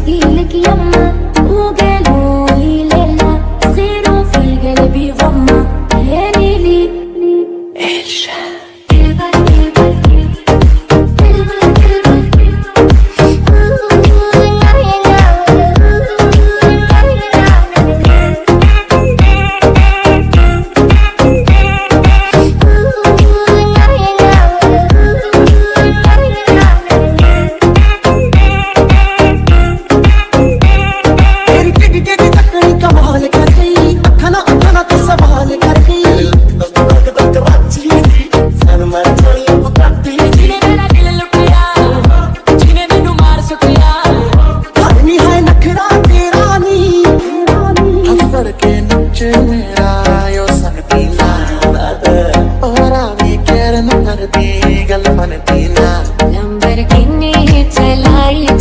احكي لك يما وقالوا لي ليلى صغيرة في قلبي غمة يا ليلي الشام Lamborghini चलाई